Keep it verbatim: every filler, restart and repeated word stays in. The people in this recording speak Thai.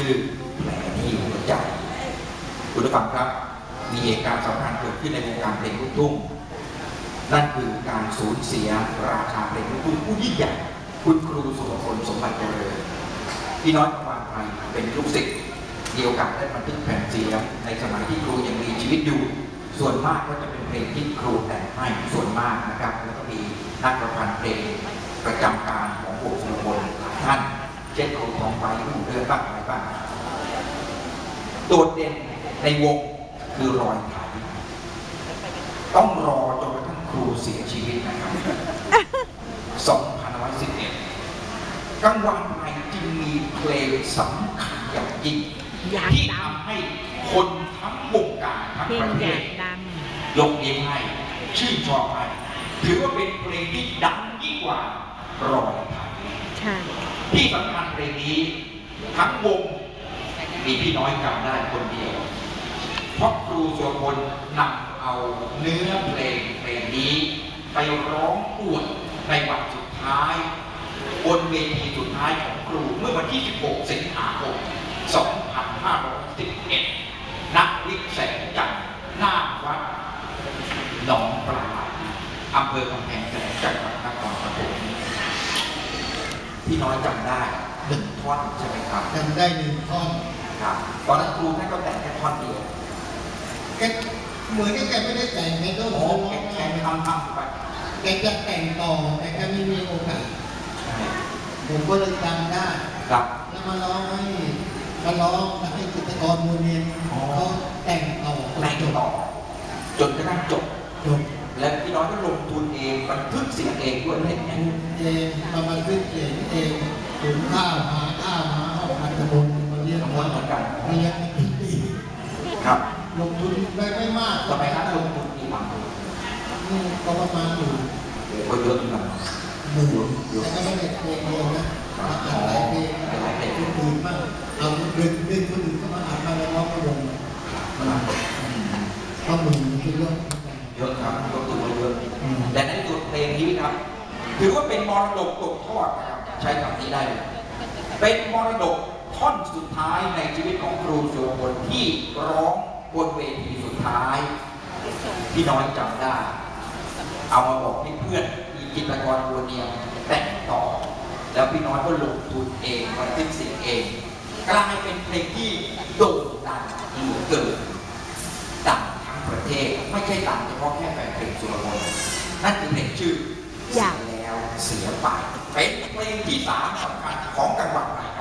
ชื่อแผลที่หัวใจคุณผู้ฟังครับมีเหตุการณ์สำคัญเกิดขึ้นในวงการเพลงลูกทุ่งนั่นคือการสูญเสียราชาเพลงลูกทุ่งผู้ยิ่งใหญ่คุณครูสุรพลสมบัติเจริญพี่น้อยประวานไทยเป็นลูกศิษย์เดียวกันได้บันทึกแผ่นเสียงในสมัยที่ครูยังมีชีวิตอยู่ส่วนมากก็จะเป็นเพลงที่ครูแต่งให้ส่วนมากนะครับแล้วก็มีนักประพันธ์เพลงประจำการของวงสุรพลหลายท่านเช่นครูทองใบหูเดือนบ้างอะไรบ้างโดดเด่นในวงคือรอยไถต้องรอจนกระทั่งครูเสียชีวิตนะครับ สองพันห้าร้อยสิบเอ็ด กังวานไทยจึงมีเพลงสำคัญอย่างยิ่งที่ทำให้คนทั้งวงการทั้งประเทศยกนิ้วให้ชื่นชอบให้ถือว่าเป็นเพลงที่ดังยิ่งกว่ารอยไถที่สำคัญเพลงนี้ทั้งวงมีพี่น้อยจำได้คนเดียวเพราะครูสุรพลนำเอาเนื้อเพลงเพลงนี้ไปร้องอวดในวันสุดท้ายบนเวทีสุดท้ายของครูเมื่อวันที่ สิบหก สิงหาคม สองพันห้าร้อยสิบเอ็ด ณ วิแสงจันทร์หน้าวัดหนองปลาอำเภอกำแพงแสนจังหวัดนครปฐมพี่น้อยจำได้หนึ่งท่อนใช่ไหมครับจำได้หนึ่งท่อนครับตอนนั้นครูท่านก็แต่งแค่ท่อนเดียวแกเหมือนแกไม่ได้แต่งแกก็ร้องแกแกทำทำไปแกจะแต่งต่อแต่แกไม่มีโอกาสผมก็เลยจำได้ครับแล้วมาร้องให้มาร้องให้จิตรกรมูลเนียนเขาแต่งต่อแต่งต่อจนกระทั่งจบจบและพี่น้อยก็ลงทุนเองบันทึกเสียงเองด้วยเล่นเองเองมาบันทึกเองเองถุงข้าวหาข้าวหาห้องพักบนมาเลี้ยงคนเหมือนกันเลี้ยงปีครับลงทุนไม่ไม่มากต่อไปครับลงทุนกี่บาทก็ประมาณหมื่นก็เยอะเหมือนกันหมื่นแต่ก็ไม่ได้เพลงเดียวนะอ่านหลายเพลงหลายเพลงคนอื่นบ้างเอาเดินเดินคนอื่นก็มาอ่านมาแล้วร้องก็ลงก็หมื่นคือเยอะเยอะครับก็ถือว่าเยอะแต่ในส่วนเพลงนี้ครับถือว่าเป็นมรดกตกทอดนะครับใช้คำนี้ได้เป็นมรดกท่อนสุดท้ายในชีวิตของครูสุรพลที่ร้องบนเวทีสุดท้ายพี่น้อยจำได้เอามาบอกให้เพื่อนมีจิตรกรบัวเนียมแต่งต่อแล้วพี่น้อยก็ลงทุนเองบันทึกเสียงเองกลายเป็นเพลงที่โด่งดังเหลือเกินดังทั้งประเทศไม่ใช่ดังเฉพาะแค่แฟนเพลงสุรพลนั่นคือเพลงชื่อเสียแล้วเสียไปเป็นเพลงที่สามสำคัญของจังหวัดไหน